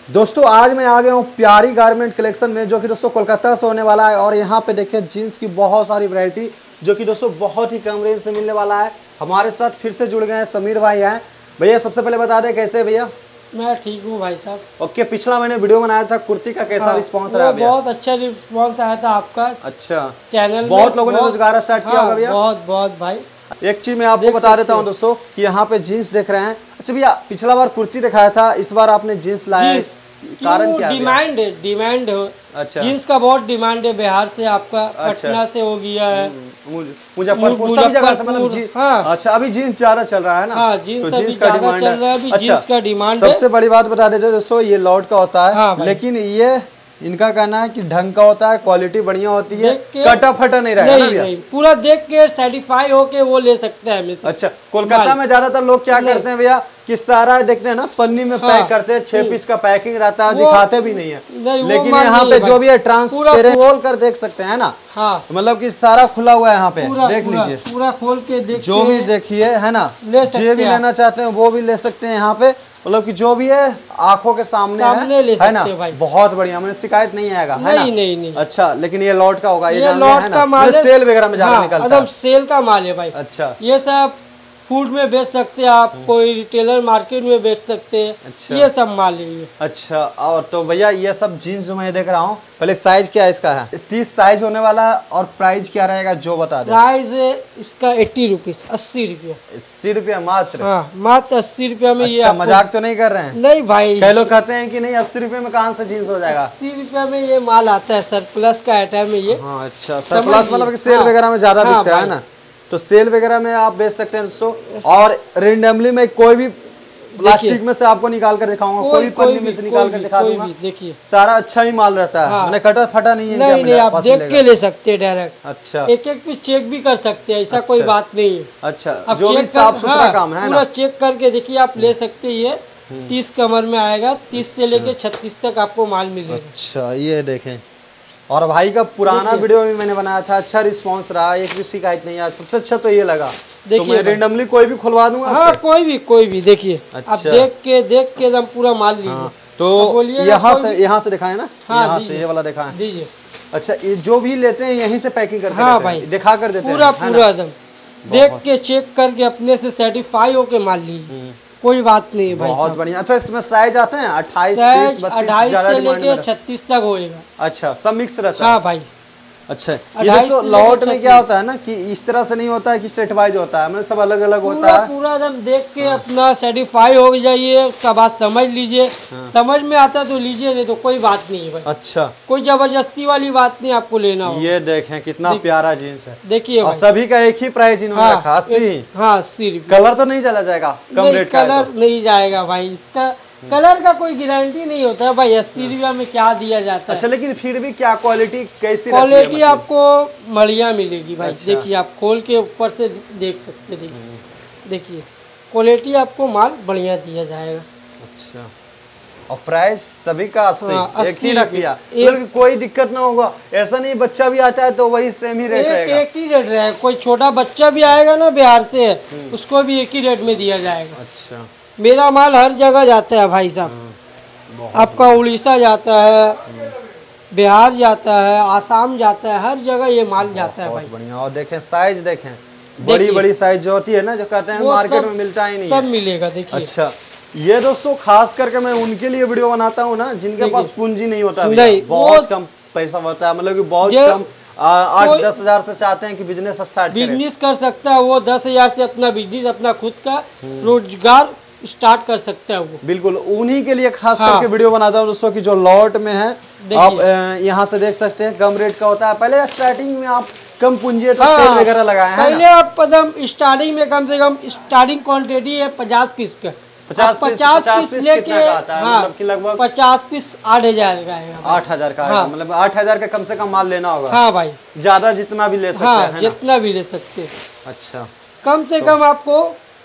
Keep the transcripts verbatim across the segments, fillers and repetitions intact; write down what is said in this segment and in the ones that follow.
दोस्तों आज मैं आ गया हूँ प्यारी गारमेंट कलेक्शन में, जो कि दोस्तों कोलकाता से होने वाला है। और यहाँ पे देखिए जीन्स की बहुत सारी वैरायटी जो कि दोस्तों बहुत ही कम रेंज से मिलने वाला है। हमारे साथ फिर से जुड़ गए हैं समीर भाई हैं। भैया सबसे पहले बता दें कैसे भैया? मैं ठीक हूँ भाई साहब। ओके, पिछला मैंने वीडियो बनाया था कुर्ती का, कैसा हाँ, रिस्पांस रहा भैया? बहुत अच्छा रिस्पांस आया था आपका। अच्छा, चैनल बहुत लोगों ने रोजगार स्टार्ट किया होगा भैया। बहुत बहुत भाई। एक चीज मैं आपको बता देता हूँ दोस्तों कि यहाँ पे जीन्स देख रहे हैं। अच्छा भैया, पिछला बार कुर्ती दिखाया था, इस बार आपने जीन्स लाया, कारण क्या है? डिमांड है, डिमांड है। अच्छा, जीन्स का बहुत डिमांड है बिहार से, आपका पटना से हो गया है, मुजफ्फरपुर सभी जगह से, मतलब जी। हाँ। अच्छा, अभी जीन्स ज्यादा चल रहा है ना? हाँ, जीन्स तो जीन्स का डिमांड चल रहा है अभी। जीन्स का डिमांड है। सबसे बड़ी बात बता देते दोस्तों, ये लॉट का होता है। हाँ, लेकिन ये इनका कहना है कि ढंग का होता है, क्वालिटी बढ़िया होती है, कटा फटा नहीं रहेगा ना भैया? पूरा देख के सेटिस्फाई होके वो ले सकते हैं हमेशा। अच्छा, कोलकाता में ज्यादातर लोग क्या करते हैं भैया कि सारा देखते हैं ना पन्नी में पैक हाँ, करते हैं, छह पीस का पैकिंग रहता है, दिखाते भी नहीं है। नहीं, लेकिन यहाँ पे जो भी है ट्रांसपेरेंट खोल कर देख सकते हैं ना। हाँ, मतलब कि सारा खुला हुआ है यहाँ पे, देख लीजिए पूरा खोल के देख, जो भी देखिए है ना, जो भी लेना चाहते हैं वो भी ले सकते हैं यहाँ पे। मतलब कि जो भी है आंखों के सामने, सामने है, ले है ना भाई। बहुत बढ़िया, मैंने शिकायत नहीं आएगा, है ना? नहीं नहीं। अच्छा, लेकिन ये लॉट का होगा, ये, ये लॉट है ना? का माल है, सेल वगैरह में ज्यादा निकलता है। एकदम सेल का माल है भाई। अच्छा, ये सब फूड में बेच सकते हैं आप, कोई रिटेलर मार्केट में बेच सकते हैं। अच्छा, ये सब माल है ये। अच्छा, और तो भैया ये सब जीन्स जो मैं देख रहा हूँ, पहले साइज क्या है इसका? है तीस साइज होने वाला है। और प्राइस क्या रहेगा जो बता दे? प्राइस इसका एट्टी रुपीज, अस्सी रुपया। अस्सी रुपया मात्र? हाँ, मात्र अस्सी रुपया में। अच्छा, ये मजाक तो नहीं कर रहे हैं? नहीं भाई, कई लोग कहते हैं कि नहीं अस्सी रुपये में कहाँ से जीन्स हो जाएगा। अस्सी रुपया में ये माल आता है, सरप्लस का आइटम है ये। हाँ, अच्छा, सरप्लस मतलब सेल वगैरह में ज्यादा बिकता है ना, तो सेल वगैरह में आप बेच सकते हैं दोस्तों। और रेंडमली में कोई भी प्लास्टिक में से आपको निकाल कर दिखाऊंगा, कोई, कोई भी पन्नी में से निकाल कर दिखा दूंगा। देखिए सारा अच्छा ही माल रहता है। हाँ, मैंने कटा फटा नहीं है। नहीं, नहीं, आप देख के ले सकते हैं डायरेक्ट। अच्छा, एक एक पीस चेक भी कर सकते हैं, ऐसा कोई बात नहीं है। अच्छा, जो भी साफ सुथरा काम है पूरा चेक करके देखिए आप ले सकते हैं। ये तीस कमर में आएगा, तीस से लेके छत्तीस तक आपको माल मिलेगा। अच्छा, ये देखें। और भाई का पुराना वीडियो भी मैंने बनाया था, अच्छा रिस्पांस रहा, एक भी शिकायत नहीं आया। सबसे अच्छा तो ये लगा। तो मैं रेंडमली कोई भी खुलवा दूंगा। हाँ, कोई भी कोई भी देखिए। अच्छा, आप देख के देख के एकदम पूरा माल लीजिए। हाँ, तो यहाँ से यहाँ से दिखाए ना? हाँ, यहाँ से ये वाला दिखाएं दीजिए। अच्छा, ये जो भी लेते हैं यहीं से पैकिंग करते हैं? हाँ भाई, दिखा कर देते हैं पूरा पूरा एकदम देख के चेक करके अपने से सेटिस्फाई होके माल लीजिए, कोई बात नहीं है भाई। बहुत बढ़िया। अच्छा, इसमें साइज आते हैं अट्ठाईस, अट्ठाईस से लेके छत्तीस तक होएगा। अच्छा, सब मिक्स रहता है? हाँ भाई। अच्छा, ये दोस्तों लॉट में क्या होता है ना कि इस तरह से नहीं होता है कि सेट वाइज होता है, मतलब सब अलग अलग होता है। पूरा एकदम देख के अपना सेटिस्फाई हो जाइए, उसका बात समझ लीजिए। हाँ, समझ में आता है तो लीजिए, नहीं तो कोई बात नहीं है भाई। अच्छा, कोई जबरदस्ती वाली बात नहीं आपको लेना हो। ये देखें कितना प्यारा जीन्स है, देखिए। और सभी का एक ही प्राइस इन्होंने रखा, अस्सी। हाँ, अस्सी। कलर तो नहीं चला जाएगा? कम रेट का कलर नहीं जाएगा भाई, इसका कलर का कोई गारंटी नहीं होता है भाई। अस्सी रुपया में क्या दिया जाता है? अच्छा, लेकिन फिर भी क्या क्वालिटी कैसी? क्वालिटी आपको बढ़िया मिलेगी भाई। अच्छा, देखिए आप खोल के ऊपर से देख सकते, देखिए देखिए क्वालिटी आपको माल बढ़िया दिया जाएगा। अच्छा, और प्राइस सभी का अस्सी? हाँ, एक ही रख दिया, मतलब कोई दिक्कत ना होगा। ऐसा नहीं बच्चा भी आता है तो वही सेम ही रेट रहेगा? एक ही रेट रहेगा। कोई छोटा बच्चा भी आएगा ना बिहार से, उसको भी एक ही रेट में दिया जाएगा। अच्छा, मेरा माल हर जगह जाता है भाई साहब। आपका उड़ीसा जाता है, बिहार जाता है, आसाम जाता है, हर जगह ये माल जाता है भाई। बढ़िया। और देखें साइज, देखें बड़ी बड़ी साइज जो होती है ना, जो कहते हैं मार्केट में मिलता ही नहीं, सब मिलेगा। देखिए। अच्छा, ये दोस्तों खास करके मैं उनके लिए वीडियो बनाता हूँ ना जिनके पास पूंजी नहीं होता, बहुत कम पैसा होता है, मतलब कि बहुत कम, आठ दस हजार से चाहते हैं कि बिजनेस स्टार्ट बिजनेस कर सकता है, वो दस हजार से अपना बिजनेस, अपना खुद का रोजगार स्टार्ट कर सकता है वो। बिल्कुल, उन्हीं के लिए खास हाँ, करके वीडियो बनाता हूँ दोस्तों कि जो लॉट में है। आप यहाँ से देख सकते हैं कम रेट का होता है। पहले स्टार्टिंग में आप कम पूंजी है तो हाँ, सेल वगैरह लगाए हैं। पहले आप कदम स्टार्टिंग में कम से कम स्टार्टिंग क्वांटिटी है पचास पीस का, पचास पचास पीस लेके हाँ, लगभग पचास पीस आठ हजार का है। आठ हजार का हाँ, मतलब आठ हजार का कम से कम माल लेना होगा। हाँ भाई, ज्यादा जितना भी ले सकते हाँ, हैं, जितना भी ले सकते हैं। अच्छा, कम से कम आपको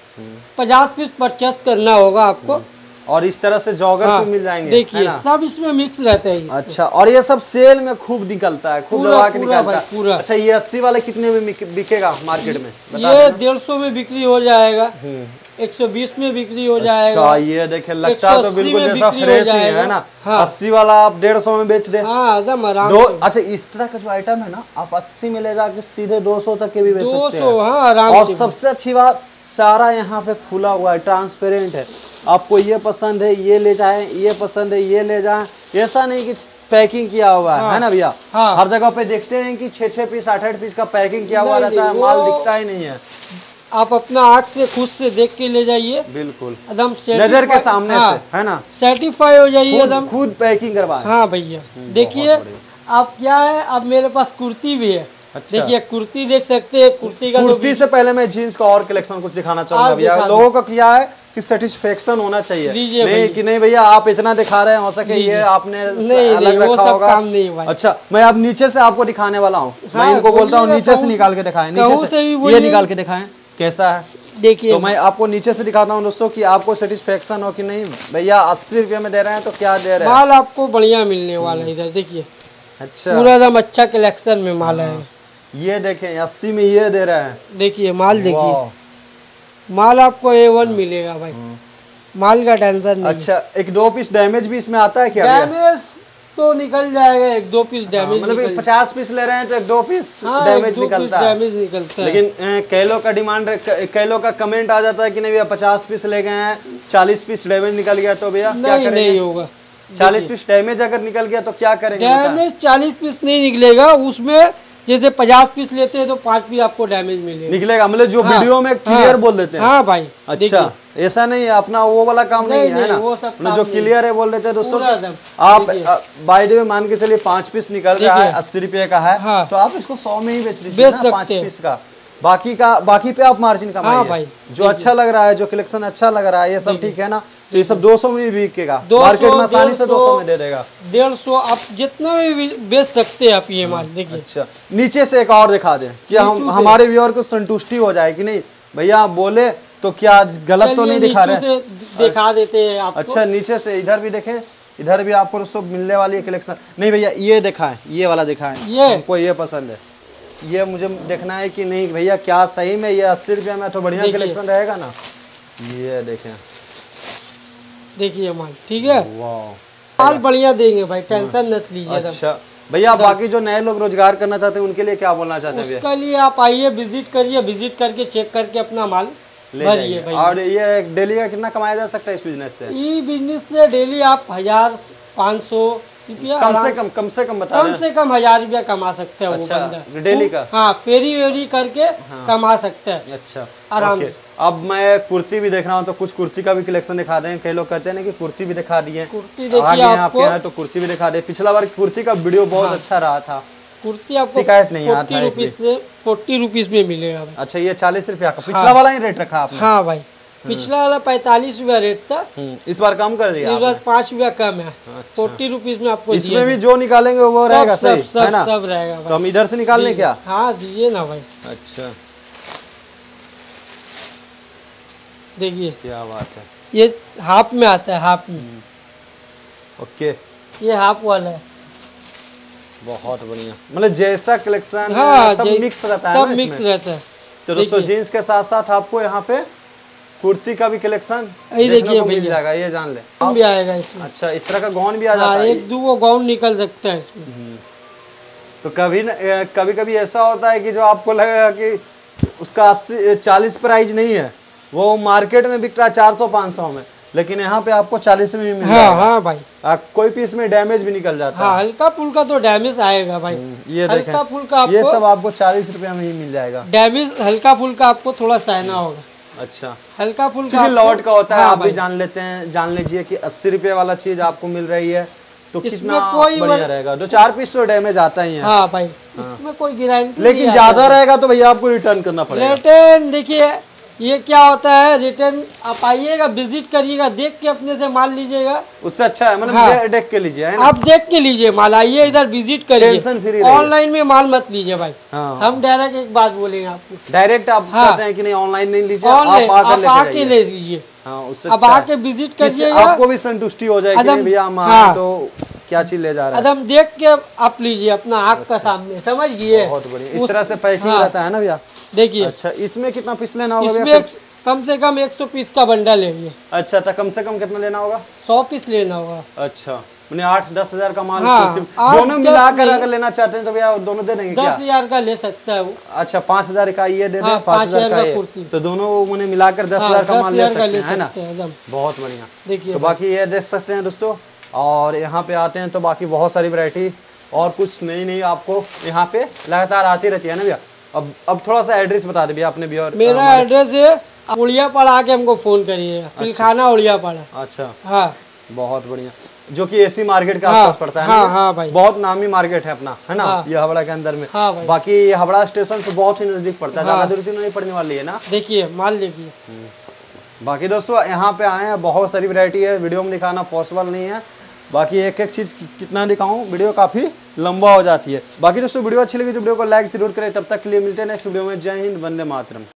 पचास पीस परचेस करना होगा आपको। और इस तरह से जॉगर्स हाँ, भी मिल जाएंगे। देखिए सब इसमें मिक्स रहता है। अच्छा, और ये सब सेल में खूब निकलता है, खूब दबा के निकलता है पूरा। अच्छा, ये अस्सी वाले कितने में बिकेगा मार्केट में? ये डेढ़ सौ में बिक्री हो जाएगा, एक सौ बीस में बिक्री हो जाएगा। अच्छा, ये देखे लगता है तो बिल्कुल जैसा फ्रेश ही है ना। हाँ। अस्सी वाला आप डेढ़ सौ में बेच दे। हाँ, एकदम आराम दो से। अच्छा, इस तरह का जो आइटम है ना, आप अस्सी में ले जाके सीधे दो सौ तक के भी बेच सकते हैं। दो सौ, हाँ, आराम और से। सबसे अच्छी बात, सारा यहाँ पे खुला हुआ है, ट्रांसपेरेंट है। आपको ये पसंद है ये ले जाए, ये पसंद है ये ले जाए, ऐसा नहीं कि पैकिंग किया हुआ है। हाँ, है ना भैया। हाँ। हर जगह पे देखते हैं कि छह छह पीस आठ आठ पीस का पैकिंग किया हुआ रहता है, माल दिखता ही नहीं है। आप अपना आँख से खुद से देख के ले जाइए, बिल्कुल एकदम नजर के सामने। हाँ, से है ना, सर्टिफाई हो जाइए एकदम, खुद पैकिंग करवाए। हाँ भैया, देखिए आप क्या है, अब मेरे पास कुर्ती भी है। अच्छा। देखिए कुर्ती देख सकते हैं, कुर्ती का कुर्ती तो से पहले मैं जीन्स का और कलेक्शन कुछ दिखाना चाहूंगा भैया। लोगों का क्या है कि सेटिस्फेक्शन होना चाहिए, नहीं कि नहीं भैया आप इतना दिखा रहे हैं, हो सके ये आपने अलग रखा होगा। अच्छा, मैं अब नीचे से आपको दिखाने वाला हूँ। मैं इनको बोलता हूँ नीचे से निकाल के दिखाएं, नीचे से ये निकाल के दिखाएं कैसा है। देखिए, तो मैं आपको नीचे से दिखाता हूँ दोस्तों कि आपको सेटिस्फेक्शन हो कि नहीं। भैया अस्सी रुपये में दे रहे हैं तो क्या दे रहे हैं, माल आपको बढ़िया मिलने वाला है। इधर देखिए, अच्छा, पूरा एकदम अच्छा कलेक्शन में माल है। ये देखें अस्सी में ये दे रहे हैं। देखिए माल, देखिए माल आपको ए वन मिलेगा भाई, माल का टेंशन नहीं। अच्छा, एक दो पीस डैमेज भी इसमें आता है क्या? डैमेज तो निकल जाएगा, एक दो पीस डैमेज। मतलब पचास पीस ले रहे हैं तो एक दो पीस हाँ, डैमेज निकलता है। डैमेज निकलता है। लेकिन कई लोग का डिमांड, कई लोग का कमेंट आ जाता है कि नहीं भैया पचास पीस ले गए हैं, चालीस पीस डैमेज निकल गया तो भैया क्या करेंगे? नहीं होगा, चालीस पीस डैमेज अगर निकल गया तो क्या करेंगे? डैमेज चालीस पीस नहीं निकलेगा, उसमें जैसे पचास पीस लेते हैं तो पाँच पीस आपको डैमेज मिलेगा निकलेगा। मतलब जो हाँ, वीडियो में क्लियर हाँ, बोल देते हैं। हाँ भाई। अच्छा, ऐसा नहीं है, अपना वो वाला काम नहीं, नहीं है ना, वो सब जो क्लियर है बोल देते हैं दोस्तों। आप बाय द वे मान के चलिए पाँच पीस निकल रहा है, अस्सी रुपए का है, हाँ, तो आप इसको सौ में ही बेच दीजिए ना, पाँच पीस का। बाकी का बाकी पे आप मार्जिन कमाइए। हाँ भाई, जो अच्छा लग रहा है, जो कलेक्शन अच्छा लग रहा है, ये सब ठीक है ना, तो ये सब दो सौ में भी बिकेगा, मार्केट में आसानी से दो सौ में दे देगा। डेढ़ सौ आप जितना भी बेच सकते हैं आप ये माल। देखिए, अच्छा, नीचे से एक और दिखा दें कि हम हमारे व्यूअर को संतुष्टि हो जाए कि नहीं भैया आप बोले तो क्या गलत तो नहीं दिखा रहे, दिखा देते हैं आपको। अच्छा, नीचे से इधर भी देखें, इधर भी आपको दोस्तों मिलने वाली है कलेक्शन। नहीं भैया ये दिखाएं, ये वाला दिखाएं, ये हमको ये पसंद है, ये मुझे देखना है कि नहीं भैया क्या सही में ये अस्सी रुपये में तो बढ़िया कलेक्शन रहेगा ना। ये देखें, देखिए माल ठीक है, माल बढ़िया देंगे भाई, टेंशन मत लीजिए। अच्छा भैया, बाकी जो नए लोग रोजगार करना चाहते हैं उनके लिए क्या बोलना चाहते हैं? उसके लिए आप आइए, विजिट करिए, विजिट करके चेक करके अपना माल भरिए भाई। और ये डेली का कितना कमाया जा सकता है इस बिजनेस से? ये बिजनेस से डेली आप हजार पाँच सौ रुपया कम से कम कम से कम बता कम से कम हजार रुपया कमा सकते हैं। अच्छा, वो बंदा डेली का? हाँ, फेरी वेरी करके हाँ, कमा सकते हैं। अच्छा, आराम से। अब मैं कुर्ती भी देख रहा हूँ तो कुछ कुर्ती का भी कलेक्शन दिखा दें। कई लोग कहते हैं ना कि कुर्ती भी दिखा दिए, कुर्ती देखिए आपके यहाँ तो कुर्ती भी दिखा दे। पिछला बार कुर्ती का वीडियो बहुत हाँ, अच्छा रहा था। कुर्ती आपको शिकायत नहीं आता है, रुपीज से फोर्टी रुपीज में मिलेगा। अच्छा, ये चालीस रुपया का पिछला वाला ही रेट रखा आपने? हाँ भाई, पिछला वाला पैंतालीस रुपया रेट था, इस बार कम कर दिया, इस बार पाँच रुपया कम है। फोर्टी रुपीज में आपको इसमें भी जो निकालेंगे वो रहेगा सही है ना? सब रहेगा। तो हम इधर से निकालने क्या? हाँ दीजिए ना भाई। अच्छा, देखिए क्या बात है, ये हाफ में आता है, हाफ में। ओके, ये हाफ वाला है, बहुत बढ़िया। मतलब जैसा कलेक्शन हाँ, सब मिक्स रहता है, सब मिक्स रहता है। तो दोस्तों जीन्स के साथ साथ आपको यहाँ पे कुर्ती का भी कलेक्शन देखिए मिल जाएगा, ये जान ले भी आएगा इसमें। अच्छा, इस तरह का गाउन भी आ जाता है, एक दो गाउन निकल सकता है इसमें। तो कभी न, कभी कभी ऐसा होता है कि जो आपको लगेगा कि उसका अस्सी चालीस प्राइस नहीं है, वो मार्केट में बिक रहा है चार सौ पाँच सौ में, लेकिन यहाँ पे आपको चालीस में भी मिल जाएगा। हाँ, हाँ भाई, आ, कोई पीस में डैमेज भी निकल जाता हाँ, है। हल्का फुल्का तो डैमेज आएगा भाई। ये हल्का फुल्का ये सब आपको चालीस रुपया में ही मिल जाएगा। डैमेज हल्का फुल्का आपको थोड़ा सहना होगा। अच्छा, हल्का फुल्का लॉट का होता है। हाँ, आप भी जान लेते हैं, जान लीजिए कि अस्सी रुपये वाला चीज आपको मिल रही है तो कितना कोई बढ़िया रहेगा। दो चार पीस तो डैमेज आता ही है। हाँ भाई, इसमें कोई गारंटी, लेकिन ज्यादा रहेगा तो भैया आपको रिटर्न करना पड़ेगा। रिटर्न देखिए ये क्या होता है, रिटर्न आप आइएगा, विजिट करिएगा, देख के अपने से माल लीजिएगा, उससे अच्छा है। मतलब हाँ, देख के लीजिए, है ना? आप देख के लीजिए माल, आइए इधर विजिट करिए, ऑनलाइन में माल मत लीजिए भाई। हाँ, हम डायरेक्ट एक बात बोलेंगे आपको, डायरेक्ट आप हाँ, कहते हैं कि नहीं ऑनलाइन नहीं लीजिए, आप आके ले लीजिए। अब आके विजिट करिएगा, आपको भी संतुष्टि हो जाएगी भैया हम तो क्या चीज ले जा रहे हैं। एकदम देख के आप लीजिए अपना आँख का सामने, समझ गए? बहुत बढ़िया, इस तरह से पैकिंग रहता है ना भैया। देखिए, अच्छा, इसमें कितना पीस लेना होगा? इसमें कम से कम एक सौ पीस का बंडल है ये। अच्छा, तो कम से कम कितना लेना होगा? सौ पीस लेना होगा। अच्छा, मैंने आठ दस हजार का माल। हाँ, दोनों मिलाकर अगर लेना चाहते हैं तो भैया दोनों दे देंगे? दस हजार का ले सकता है वो। अच्छा, पाँच हजार का ये दे दें, पाँच हजार का ये, तो दोनों मैंने मिलाकर दस हजार का माल ले सकते हैं, है ना? बहुत बढ़िया। देखिए, तो बाकी ये देख सकते हैं दोस्तों। और यहाँ पे आते हैं तो बाकी बहुत सारी वैरायटी और कुछ नई नई आपको यहाँ पे लगातार आती रहती है ना भैया। अब अब थोड़ा सा एड्रेस बता दे भैया अपने भी। और मेरा एड्रेस है उड़ियापाड़ा, आके हमको फोन करिए। पिलखाना उड़ियापाड़ा। अच्छा, हाँ, बहुत बढ़िया। जो कि एसी मार्केट के आसपास पड़ता है। हाँ, हाँ भाई, बहुत नामी मार्केट है अपना, है ना? हाँ, ये हावड़ा के अंदर में। हाँ भाई। बाकी ये हावड़ा स्टेशन से बहुत ही नजदीक पड़ता है, ज्यादा दूर नहीं पड़ने वाली है ना। देखिए माल देखिए। बाकी दोस्तों यहाँ पे आए हैं, बहुत सारी वैरायटी है, वीडियो में दिखाना पॉसिबल नहीं है। बाकी एक एक चीज कितना दिखाऊं, वीडियो काफी लंबा हो जाती है। बाकी दोस्तों वीडियो अच्छी लगी तो वीडियो को लाइक जरूर करें। तब तक के लिए मिलते हैं नेक्स्ट वीडियो में। जय हिंद, वंदे मातरम।